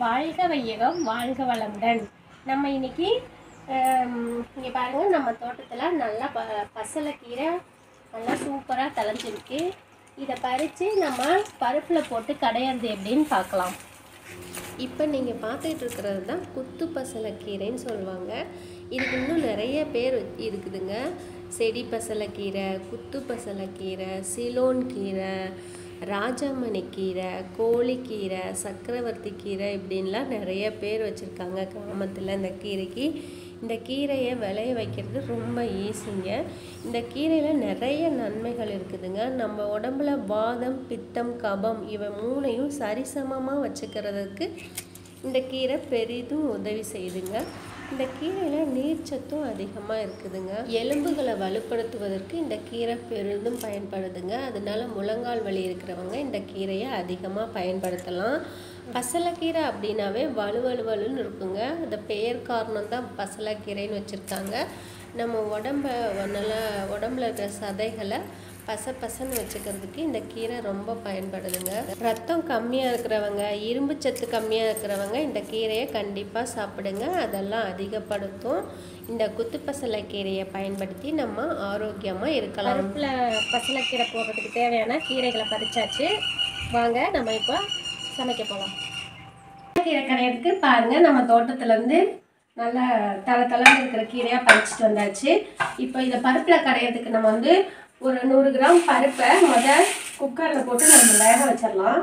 வாழ்க வையகம் வாழ்க வளமுடன். நம்ம இன்னைக்கு இங்கே பாருங்கள், நம்ம தோட்டத்தில் நல்லா பசலைக்கீரை நல்லா சூப்பராக தளைஞ்சிருக்கு. இதை பறித்து நம்ம பருப்பில் போட்டு கடையிறது எப்படின்னு பார்க்கலாம். இப்போ நீங்கள் பார்த்துட்டு இருக்கிறது தான் குத்து பசலைக்கீரைன்னு சொல்லுவாங்க. இதுக்கு இன்னும் நிறைய பேர் இருக்குதுங்க. செடி பசலைக்கீரை, குத்து பசலைக்கீரை, சிலோன் கீரை, ராஜாமணி கீரை, கோழிக்கீரை, சக்கரவர்த்தி கீரை இப்படின்லாம் நிறைய பேர் வச்சுருக்காங்க கிராமத்தில். இந்த கீரையை விளைய வைக்கிறது ரொம்ப ஈஸிங்க. இந்த கீரையில் நிறைய நன்மைகள் இருக்குதுங்க. நம்ம உடம்புல வாதம், பித்தம், கபம் இவை மூணையும் சரிசமமாக வச்சுக்கிறதுக்கு இந்த கீரை பெரிதும் உதவி செய்யுதுங்க. இந்த கீரையில் நீர்ச்சத்தும் அதிகமாக இருக்குதுங்க. எலும்புகளை வலுப்படுத்துவதற்கு இந்த கீரை பெரிதும் பயன்படுதுங்க. அதனால முழங்கால் வலி இருக்கிறவங்க இந்த கீரையை அதிகமாக பயன்படுத்தலாம். பசலைக்கீரை அப்படின்னாவே வலுவலுன்னு இருக்குங்க. அந்த பெயர் காரணம் தான் பசலைக்கீரைன்னு வச்சுருக்காங்க. நம்ம உடம்புல இருக்கிற சதைகளை பசன்னு வச்சுக்கிறதுக்கு இந்த கீரை ரொம்ப பயன்படுதுங்க. ரத்தம் கம்மியாக இருக்கிறவங்க, இரும்பு சத்து கம்மியாக இருக்கிறவங்க இந்த கீரையை கண்டிப்பாக சாப்பிடுங்க. அதெல்லாம் அதிகப்படுத்தும். இந்த குத்து பசலைக்கீரையை பயன்படுத்தி நம்ம ஆரோக்கியமாக இருக்கலாம். பருப்பில் பசலைக்கீரை போடுறதுக்கு தேவையான கீரைகளை பறிச்சாச்சு. வாங்க நம்ம இப்போ சமைக்க போகலாம். கீரை கடையிறதுக்கு பாருங்கள், நம்ம தோட்டத்துலேருந்து நல்லா தளன்னு இருக்கிற கீரையாக பறிச்சுட்டு வந்தாச்சு. இப்போ இதை பருப்பில் கடையிறதுக்கு நம்ம ஒரு 100 கிராம் பருப்பை குக்கரில் போட்டு நம்ம வேக வச்சிடலாம்.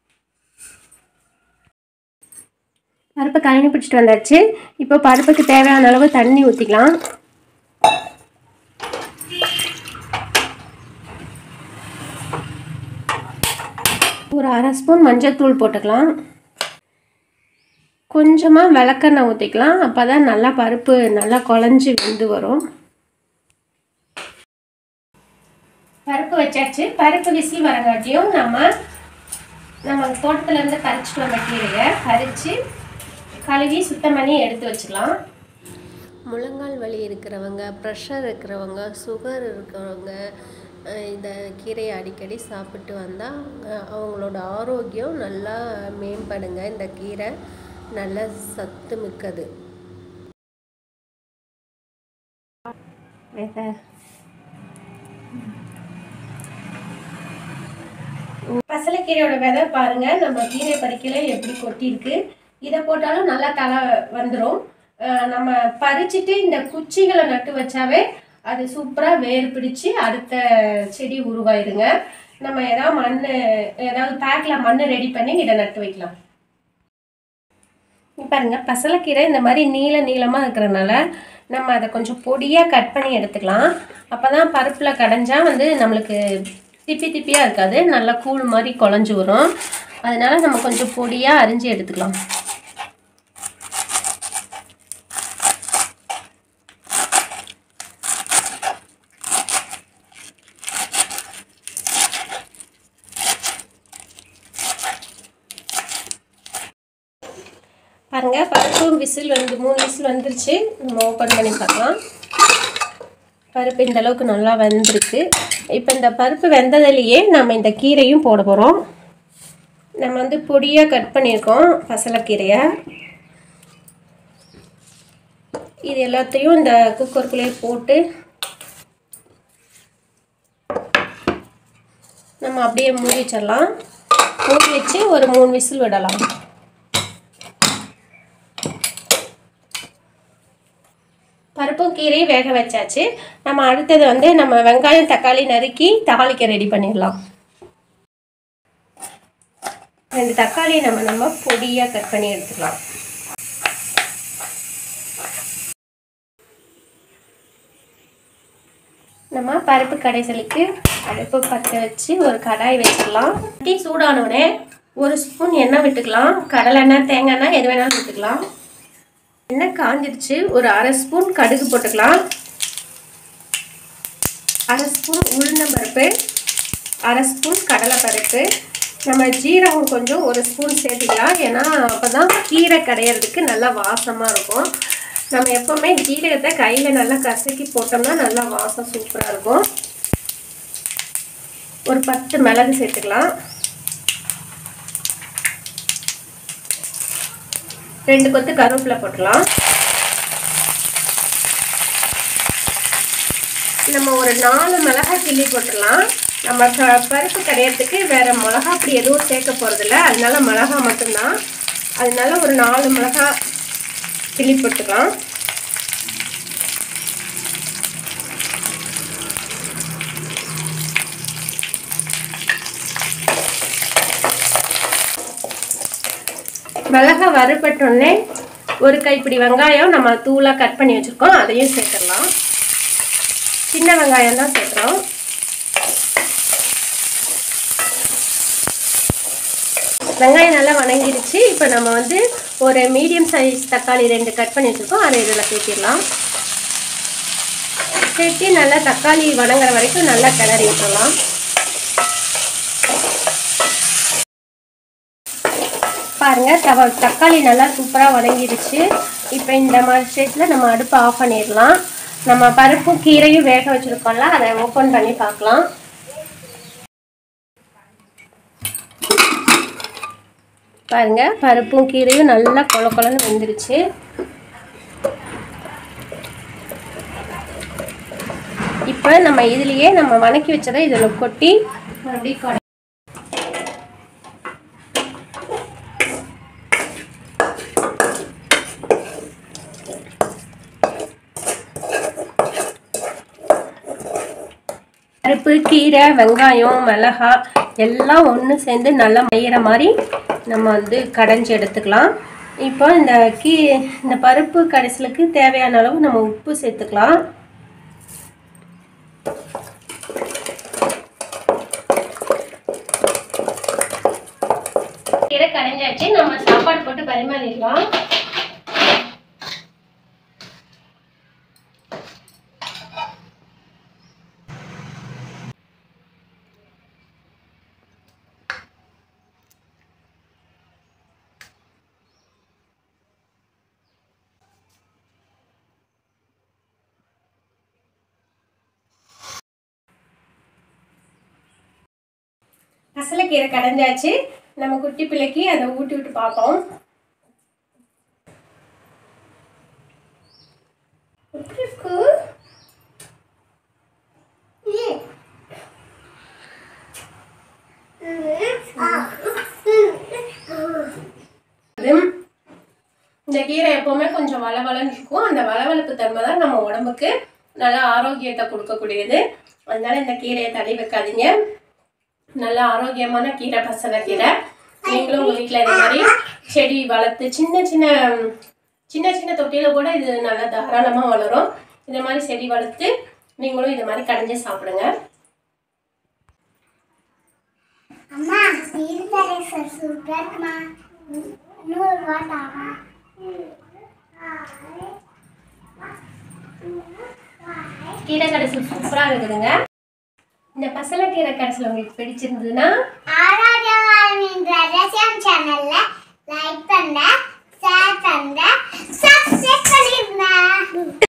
பருப்பை கழனி பிடிச்சிட்டு வந்தாச்சு. இப்போ பருப்புக்கு தேவையான அளவு தண்ணி ஊற்றிக்கலாம். ஒரு 1/2 ஸ்பூன் மஞ்சள் தூள் போட்டுக்கலாம். கொஞ்சமாக விளக்கெண்ணெய் ஊற்றிக்கலாம். அப்போ தான் நல்லா பருப்பு நல்லா குழஞ்சி வெந்து வரும். பருப்பு வச்சாச்சு. பருப்பு விசில் வரங்காட்டியும் நம்ம தோட்டத்துலேருந்து பறிச்சுட்டு வந்த கீரையை பறித்து கழுவி சுத்தம் பண்ணி எடுத்து வச்சுக்கலாம். முழங்கால் வலி இருக்கிறவங்க, ப்ரெஷர் இருக்கிறவங்க, சுகர் இருக்கிறவங்க இந்த கீரையை அடிக்கடி சாப்பிட்டு வந்தால் அவங்களோட ஆரோக்கியம் நல்லா மேம்படுங்க. இந்த கீரை நல்ல சத்து மிக்கது. பசலைக்கீரையோட விதை பாருங்க, நம்ம கீரை பறிக்கல எப்படி கொட்டிருக்கு. இதை போட்டாலும் நல்லா தலை வந்துடும். நம்ம பறிச்சுட்டு இந்த குச்சிகளை நட்டு வச்சாவே அது சூப்பராக வேர் பிடிச்சி அடுத்த செடி உருவாயிருங்க. நம்ம ஏதாவது பேக்கில் மண் ரெடி பண்ணி இதை நட்டு வைக்கலாம். பாருங்க, பசலைக்கீரை இந்த மாதிரி நீளமாக இருக்கிறனால நம்ம அதை கொஞ்சம் பொடியாக கட் பண்ணி எடுத்துக்கலாம். அப்போ தான் பருப்பில் கடைஞ்சா நம்மளுக்கு திப்பியாக இருக்காது, நல்லா கூழ் மாதிரி குழஞ்சி வரும். அதனால நம்ம கொஞ்சம் பொடியாக அரிஞ்சு எடுத்துக்கலாம். பாருங்க, பருப்பு 3 விசில் வந்துருச்சு. நம்ம ஓப்பன் பண்ணி பார்க்கலாம். பருப்பு இந்த அளவுக்கு நல்லா வெந்திருக்கு. இப்போ இந்த பருப்பு வெந்ததுலேயே நம்ம இந்த கீரையும் போட போகிறோம். நம்ம பொடியாக கட் பண்ணியிருக்கோம் பசலைக்கீரையை. இது எல்லாத்தையும் இந்த குக்கருக்குள்ளேயே போட்டு நம்ம அப்படியே மூடி வச்சிடலாம். மூடி வச்சு ஒரு 3 விசில் விடலாம். பருப்பும் கீரையும் வேக வச்சாச்சு. நம்ம அடுத்தது நம்ம வெங்காயம் தக்காளி நறுக்கி தாளிக்க ரெடி பண்ணிடலாம். 2 தக்காளி நம்ம பொடியாக கட் பண்ணி எடுத்துக்கலாம். நம்ம பருப்பு கடைசலுக்கு அடுப்பு பற்ற வச்சு ஒரு கடாய் வச்சுக்கலாம். டீ சூடானோடனே 1 ஸ்பூன் எண்ணெய் விட்டுக்கலாம். கடலெண்ணெய், தேங்காய் எண்ணெய் எது வேணாலும் விட்டுக்கலாம். எண்ணெய் காஞ்சிடுச்சு. ஒரு 1/2 ஸ்பூன் கடுகு போட்டுக்கலாம். 1/2 ஸ்பூன் உளுந்தம்பருப்பு, 1/2 ஸ்பூன் கடலைப்பருப்பு. நம்ம ஜீரகம் கொஞ்சம் 1 ஸ்பூன் சேர்த்துக்கலாம். ஏன்னா அப்போ தான் கீரை கடையிறதுக்கு நல்லா வாசமாக இருக்கும். நம்ம எப்போவுமே ஜீரகத்தை கையில் நல்லா கசக்கி போட்டோம்னா நல்லா வாசம் சூப்பராக இருக்கும். ஒரு 10 மிளகு சேர்த்துக்கலாம். 2 கொத்து கருவேப்பிலை போட்டுடலாம். நம்ம ஒரு 4 மிளகாய் கிள்ளி போட்டுடலாம். நம்ம பருப்பு கரையிறதுக்கு வேறு மிளகா அப்படி எதுவும் சேர்க்க போகிறதில்ல, அதனால மிளகா மட்டும்தான். அதனால ஒரு 4 மிளகாய் கிள்ளி போட்டுக்கலாம். மிளகாய் வறுபட்டோடனே ஒரு கைப்பிடி வெங்காயம் நம்ம தூளாக கட் பண்ணி வச்சுருக்கோம், அதையும் சேர்த்துடலாம். சின்ன வெங்காயம் தான் சேர்க்குறோம். வெங்காயம் நல்லா வணங்கிடுச்சு. இப்போ நம்ம வந்து ஒரு மீடியம் சைஸ் தக்காளி 2 கட் பண்ணி வச்சுருக்கோம், அதை இதில் சேர்த்திடலாம். சேர்த்து நல்லா தக்காளி வணங்குற வரைக்கும் நல்லா கிளறி விட்டுடலாம். பாருங்கள், தக்காளி நல்லா சூப்பராக வதங்கிடுச்சு. இப்போ இந்த மாதிரி ஸ்டேஜில் நம்ம அடுப்பை ஆஃப் பண்ணிடலாம். நம்ம பருப்பும் கீரையும் வேக வச்சுருக்கோம்ல, அதை ஓப்பன் பண்ணி பார்க்கலாம். பாருங்கள், பருப்பும் கீரையும் நல்லா கொலன்னு வெந்துருச்சு. இப்போ நம்ம இதுலேயே நம்ம வணக்கி வச்சதை இதில் கொட்டி மறுபடியும் பருப்பு, கீரை, வெங்காயம், மிளகாய் எல்லாம் ஒன்று சேர்ந்து நல்லா மையிற மாதிரி நம்ம வந்து கடைஞ்சி எடுத்துக்கலாம். இப்போ இந்த பருப்பு கடைசலுக்கு தேவையான அளவு நம்ம உப்பு சேர்த்துக்கலாம். கீரை கடைஞ்சாச்சு, நம்ம சாப்பாடு போட்டு பரிமாறிடலாம். பசலைக்கீரை கடைஞ்சாச்சு. நம்ம குட்டி பிள்ளைக்கு அதை ஊட்டி விட்டு பார்ப்போம். எப்படி இருக்கு? இந்த கீரை எப்பவுமே கொஞ்சம் வளவளன்னு இருக்கும். அந்த வளவளப்பு தன்மை தான் நம்ம உடம்புக்கு நல்லா ஆரோக்கியத்தை கொடுக்கக்கூடியது. அதனால இந்த கீரையை தள்ளி வைக்காதீங்க. நல்ல ஆரோக்கியமான கீரை பசலைக்கீரை. நீங்களும் உங்கள் வீட்டில் இந்த மாதிரி செடி வளர்த்து சின்ன சின்ன தொட்டியில் கூட இது நல்லா தாராளமாக வளரும். இந்த மாதிரி செடி வளர்த்து நீங்களும் இது மாதிரி கடைஞ்சி சாப்பிடுங்க. அம்மா சூப்பரா இருக்குமா? 100 ரூபாய் தாமா. கீரை கடைசல் சூப்பராக இருக்குதுங்க. இந்த பசலைக்கீரை கடைசல் உங்களுக்கு பிடிச்சிருந்ததுன்னா ஆரோக்கியமான ரகசியம் சேனல்ல லைக் பண்ணுங்க, ஷேர் பண்ணுங்க, சப்ஸ்கிரைப் பண்ணிருங்க.